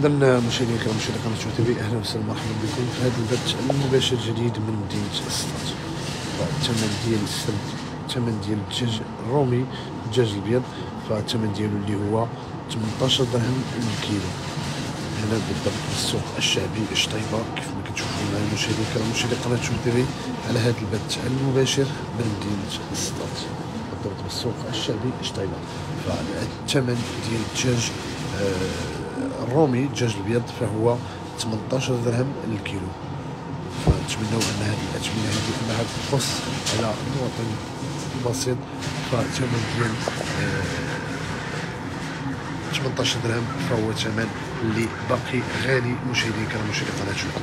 إذا مشاهدينا الكرام مشاهدي قناة شوف تي في، أهلا وسهلا مرحبا بكم في هذا البث المباشر الجديد من مدينة السطات. الثمن ديال الدجاج الرومي، الدجاج الأبيض، فالثمن ديالو اللي هو 18 درهم للكيلو هنا بالضبط في السوق الشعبي شطيبة، كيف ما كتشوفوا معنا مشاهدينا الكرام مشاهدي قناة شوف تي في على هذا البث المباشر من مدينة السطات بالضبط في السوق الشعبي شطيبة. فالثمن ديال الدجاج الرومي الدجاج الابيض فهو 18 درهم للكيلو. فنتمنوا ان هذه الاثمنه هذه انها تقص على المواطن البسيط. فالثمن ديال 18 درهم فهو ثمن اللي باقي غالي مشاهدينا الكرام مشاهدي قناه شوف.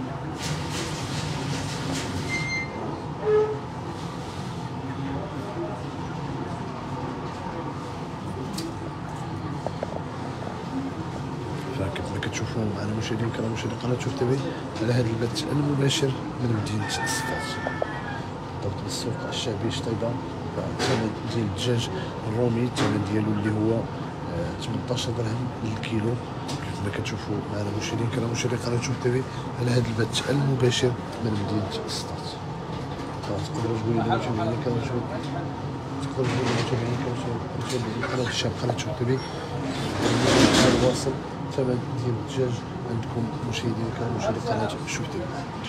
فكيف ما كتشوفوا معنا مشاهدينا الكرام مشاهدي قناه شوف تي في على هذا البث المباشر من مدينه السطات بالضبط بالسوق الشعبي شطيبه. فالثمن ديال الدجاج الرومي الثمن ديالو اللي هو 18 درهم للكيلو، كيف ما كتشوفوا معنا مشاهدينا الكرام مشاهدي قناه شوف تي في على هذا البث المباشر من مدينه السطات. تقدروا تقولوا لنا متابعينا الكرام تقدروا تقولوا لنا متابعينا الكرام قناه الشعب قناه شوف تي في الواصل ثمن ديال الدجاج عندكم مشاهدينا الكرام مشاهدي قناه شوف تي في.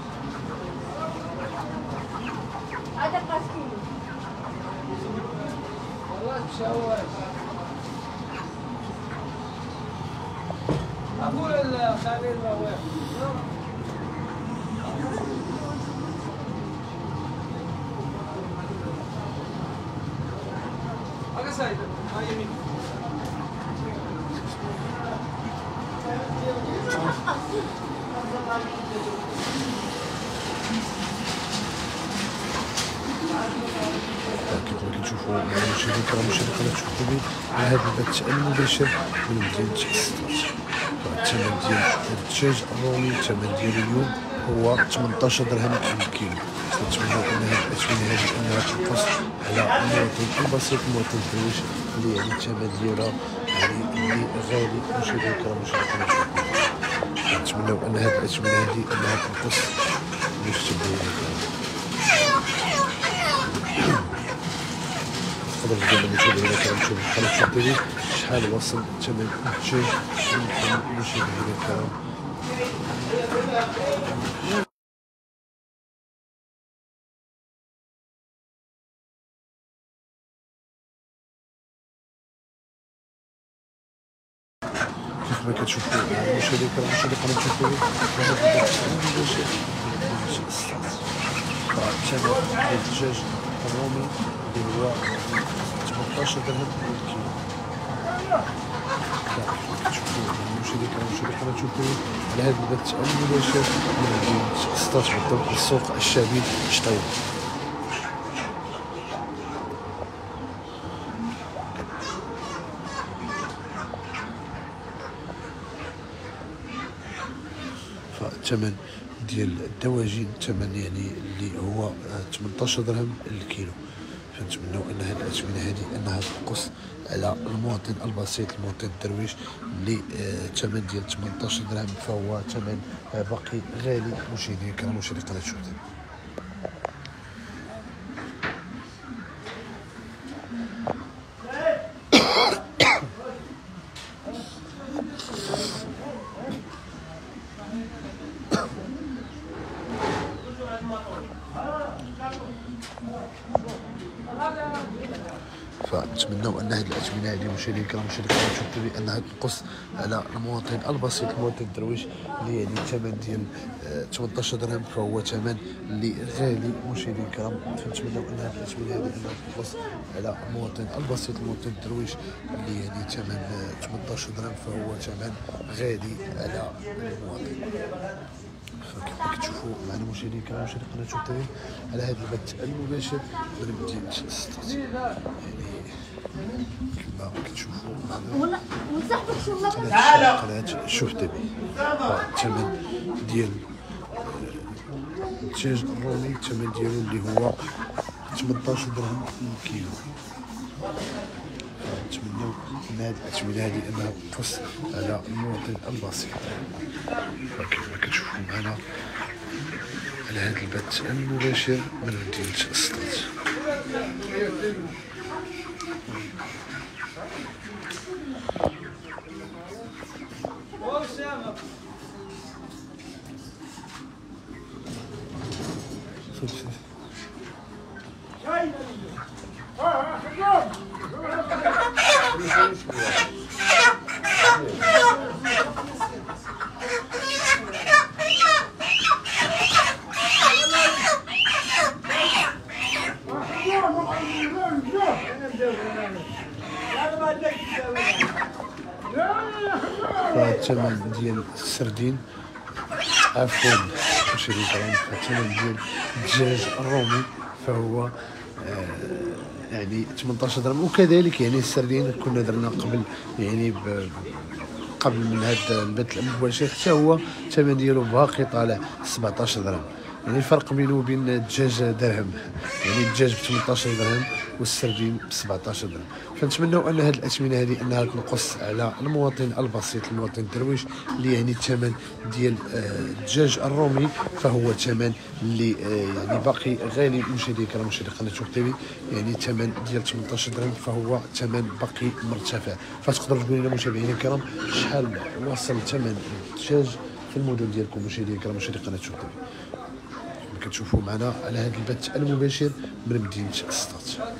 هذا قاسكيلو والله تشوش أقول الخليل رواح هذا سايد هاي يمين كيف ما كنشوفوا معنا مشاهدينا الكرام مشاهدي قناه شوف تي في على هذا البث المباشر من مدينه السطات. فالثمن ديال الدجاج الرومي الثمن ديالو اليوم هو 18 درهم للكيلو. نتمنوا ان هذه الاثمنه هذه انها تنقص على المواطن البسيط المواطن الدرويش اللي يعني الثمن ديالها يعني اللي غالي مشاهدينا الكرام مشاهدي قناه شوف تي في. نتمنوا ان هذه الاثمنه هذه انها تنقص باش تبين تقدر تقول للمشاهدين الكرام مشاهدي قناه شوف تي في شحال وصل ثمن الدجاج عندكم مشاهدينا الكرام. كيف ما كتشوفوا مشاهدينا الكرام مشاهدي قناه شوف تي في هذا البث المباشر من السطات. فالثمن ديال الدجاج الرومي اللي هو 18 درهم للكيلو. كتشوفوا مشاهدينا الكرام مشاهدي قناه شوف تي في على هذا البث المباشر من مدينه السطات بالضبط السوق الشعبي شطيبه. فالثمن ديال الدواجن الثمن يعني اللي هو 18 درهم للكيلو. فنتمنوا ان هذه الاثمنه هذه انها تنقص على المواطن البسيط المواطن الدرويش اللي الثمن ديال 18 درهم فهو ثمن باقي غالي مشاهدينا الكرام مشاهدي قناه شوف تي في. فنتمنوا ان هذه الاثمنه هذه مشاهدينا الكرام مشاهدي قناه شوف تي في انها تنقص على المواطن البسيط المواطن الدرويش اللي يعني الثمن ديال 18 درهم فهو ثمن اللي غالي مشاهدينا الكرام. فنتمنوا ان هذه الاثمنه هذه انها تنقص على المواطن البسيط المواطن الدرويش اللي يعني ثمن 18 درهم فهو ثمن غالي على المواطن. فكيف ما كتشوفوا معنا مشاهدينا الكرام مشاهدي قناه شوف تي في على هذا البث المباشر من مدينه السطات يعني كما كتشوفوا معنا قناه شوف تي في. الثمن ديال الدجاج الرومي الثمن ديالو اللي هو 18 درهم للكيلو. نتمنوا ان هذه الاثمنه هذه انها تقص على المواطن البسيط. وكما كتشوفوا معنا على هذا البث المباشر من مدينه السطات. الثمن ديال السردين، عفوا مشاهدينا الكرام، الثمن ديال الدجاج الرومي فهو يعني 18 درهم. وكذلك يعني السردين كنا درنا قبل يعني قبل من هذا البث المباشر حتى هو الثمن ديالو باقي طالع 17 درهم. يعني الفرق بينه وبين الدجاج درهم، يعني الدجاج ب 18 درهم والسردين ب 17 درهم. فنتمنوا ان هذه الاثمنه هذه انها تنقص على المواطن البسيط، المواطن الدرويش، اللي يعني الثمن ديال الدجاج الرومي فهو ثمن اللي يعني باقي غالي. مشاهدي الكرام، مشاهدي قناه شوف تيفي، يعني الثمن ديال 18 درهم فهو ثمن باقي مرتفع. فتقدروا تقولوا لنا متابعينا الكرام شحال وصل ثمن الدجاج في المدن ديالكم مشاهدي الكرام، مشاهدي قناه شوف تيفي. كتشوفوا معنا على هذا البث المباشر من مدينه السطات.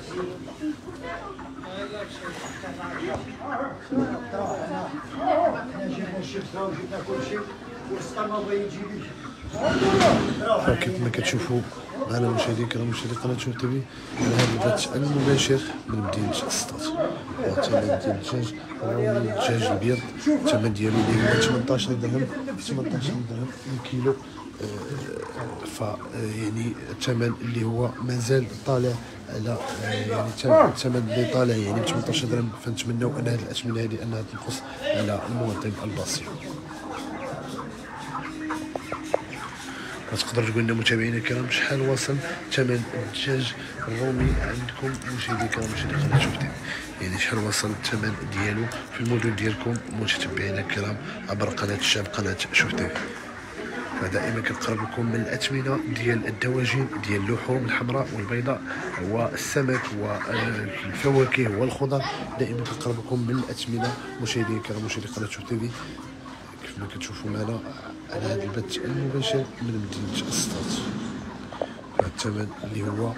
فكيف ما كتشوفوا معنا مشاهدي الكرام، مشاهدي قناه شوف تيفي، على هذا البث المباشر من مدينه السطات. الثمن ديال الدجاج الرومي، الدجاج الابيض، الثمن ديالو اللي هو 18 درهم، 18 درهم الكيلو. يعني الثمن اللي هو مازال طالع على يعني الثمن اللي طالع يعني ب 18 درهم. فنتمنوا ان هذه الاثمنه هذه انها تنقص على المواطن البسيط. تقدر تقول لنا متابعينا الكرام شحال وصل ثمن الدجاج الرومي عندكم مشاهدي الكرام، مشاهدي قناه شوف تيفي، يعني شحال وصل الثمن ديالو في المدن ديالكم متابعينا الكرام عبر قناه الشعب، قناه شوف تيفي. فدائما كنقرب لكم من الاثمنه ديال الدواجن، ديال اللحوم الحمراء والبيضاء والسمك والفواكه والخضر. دائما كنقرب لكم من الاثمنه مشاهدينا الكرام، مشاهدي قناه شوف تيفي. كيف ما كتشوفوا معنا على هذا البث المباشر من مدينه السطات. الثمن اللي هو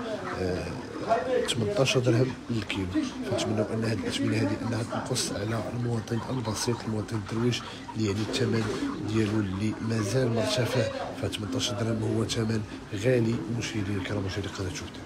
18 درهم للكيلو. فنتمنوا ان هذه الاثمنه هذه انها تنقص على المواطن البسيط، المواطن الدرويش، اللي يعني الثمن ديالو اللي مازال مرتفع. ف 18 درهم هو ثمن غالي مشاهدينا الكرام، مشاهدي قناه شوف تيفي.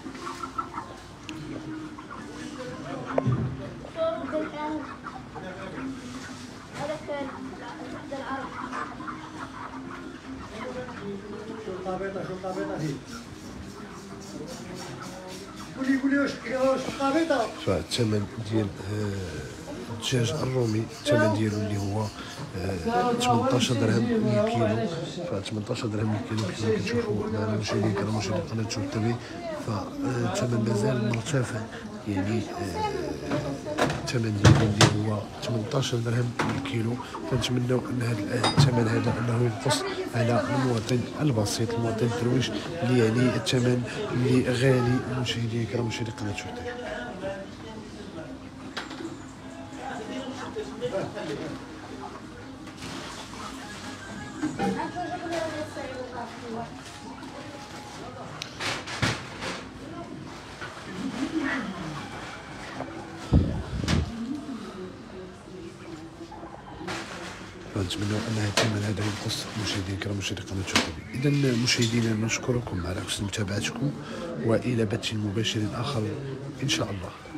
فالثمن ديال الدجاج الرومي الثمن ديالو اللي هو 18 درهم للكيلو. ف 18 درهم للكيلو كما كتشوفوا معنا مشاهدينا الكرام، مشاهدي قناه شوف تيفي. فالثمن مازال مرتفع، يعني الثمن ديالو اللي هو 18 درهم للكيلو. فنتمنوا ان هذا الثمن هذا انه ينقص على المواطن البسيط، المواطن الدرويش، اللي يعني الثمن اللي غالي مشاهدينا الكرام، مشاهدي قناه شوف تيفي. فنتمنوا ان هذا الثمن هذا ينقص مشاهدينا الكرام، مشاهدي قناه شوف تيفي. اذا مشاهدينا نشكركم على حسن متابعتكم، والى بث مباشر اخر ان شاء الله.